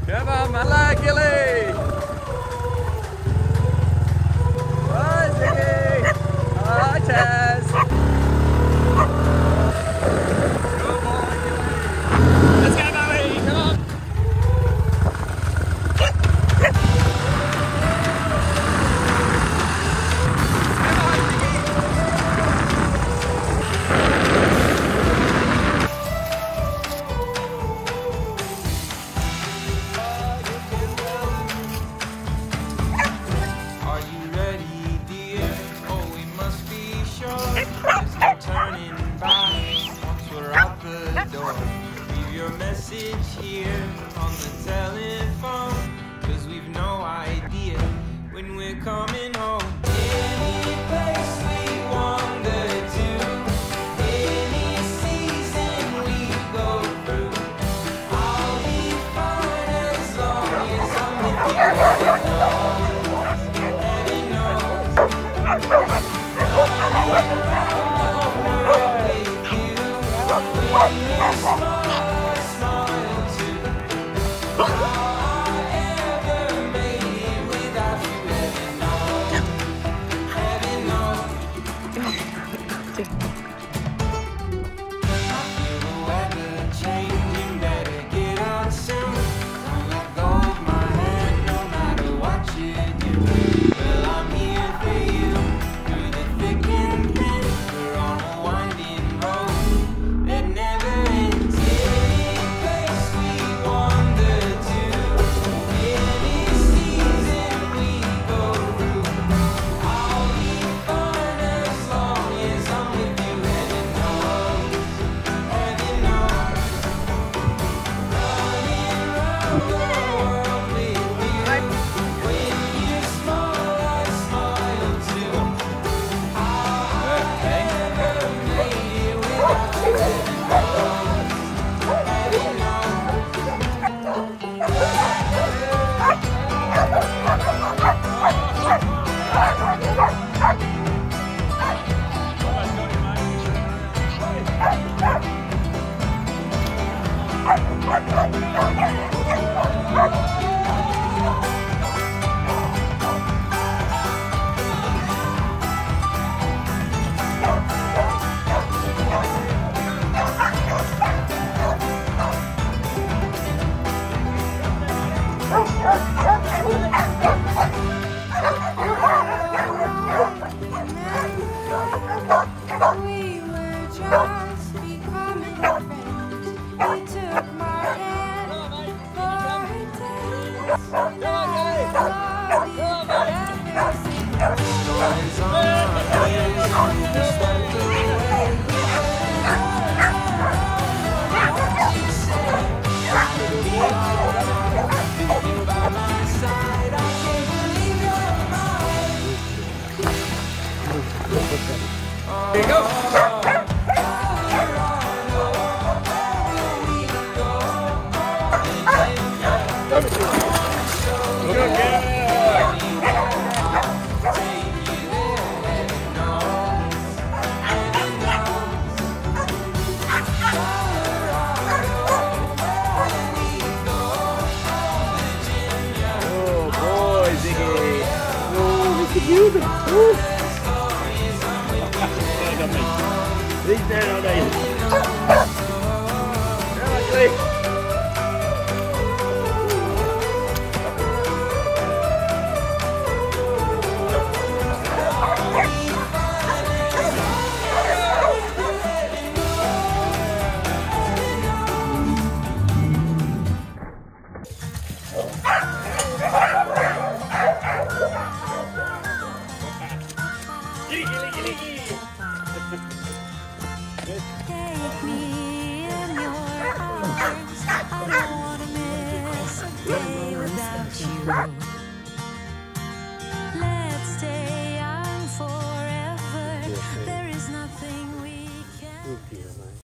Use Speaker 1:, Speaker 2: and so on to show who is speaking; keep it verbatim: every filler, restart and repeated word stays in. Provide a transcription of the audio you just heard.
Speaker 1: Come on, man. Hello, Gillie. Hi, Ziggy. Hi, Taz. Good boy, Gillie. Let's go, Bobby. Come on.
Speaker 2: Here on the telephone, cause we've no idea when we're coming home. Any place we wander to, any season we go through, I'll be fine as long as I'm with you. Heaven knows, heaven knows, running around with you when you're small.
Speaker 3: We were just becoming friends. You took my hand for a dance.
Speaker 1: Here you go. Oh boy, Ziggy. Oh, look at you. Oh. He's down all day.
Speaker 3: Take me in your arms. I don't wanna miss a day without you.